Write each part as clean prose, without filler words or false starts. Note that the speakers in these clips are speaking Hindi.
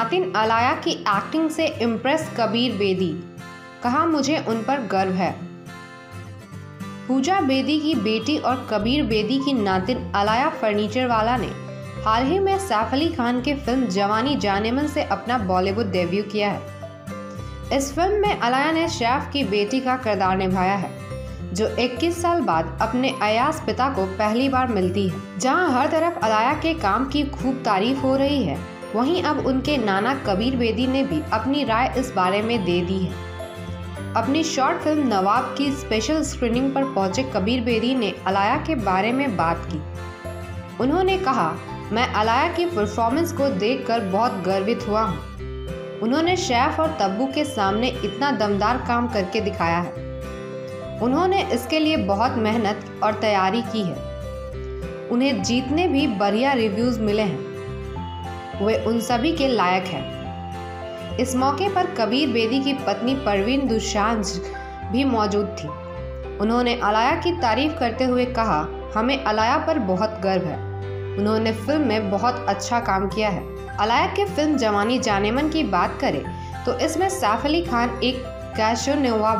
नातिन अलाया की एक्टिंग से इम्प्रेस कबीर बेदी, कहा मुझे उन पर गर्व है। पूजा बेदी की बेटी और कबीर बेदी की नातिन अलाया फर्नीचरवाला ने हाल ही में सैफ अली खान के फिल्म जवानी जानेमन से अपना बॉलीवुड डेब्यू किया है। इस फिल्म में अलाया ने सैफ की बेटी का किरदार निभाया है, जो 21 साल बाद अपने अयास पिता को पहली बार मिलती है। जहां हर तरफ अलाया के काम की खूब तारीफ हो रही है, वहीं अब उनके नाना कबीर बेदी ने भी अपनी राय इस बारे में दे दी है। अपनी शॉर्ट फिल्म नवाब की स्पेशल स्क्रीनिंग पर पहुंचे कबीर बेदी ने अलाया के बारे में बात की। उन्होंने कहा, मैं अलाया की परफॉर्मेंस को देखकर बहुत गर्वित हुआ हूँ। उन्होंने सैफ और तब्बू के सामने इतना दमदार काम करके दिखाया है। उन्होंने इसके लिए बहुत मेहनत और तैयारी की है। उन्हें जीतने भी बढ़िया रिव्यूज मिले हैं। वे उन सभी के लायक हैं। इस मौके पर कबीर बेदी की पत्नी परवीन दुशांज भी मौजूद थी। उन्होंने अलाया की तारीफ करते हुए कहा, हमें अलाया पर बहुत गर्व है। उन्होंने फिल्म में बहुत अच्छा काम किया है। अलाया के फिल्म जवानी जानेमन की बात करें तो इसमें सैफ अली खान एक कैशोनोवा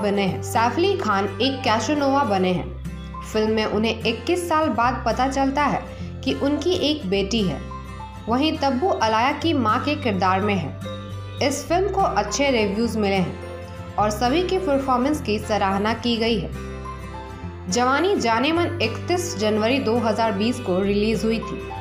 बने हैं। फिल्म में उन्हें 21 साल बाद पता चलता है कि उनकी एक बेटी है। वहीं तब्बू अलाया की मां के किरदार में है। इस फिल्म को अच्छे रिव्यूज मिले हैं और सभी की परफॉर्मेंस की सराहना की गई है। जवानी जानेमन 31 जनवरी 2020 को रिलीज हुई थी।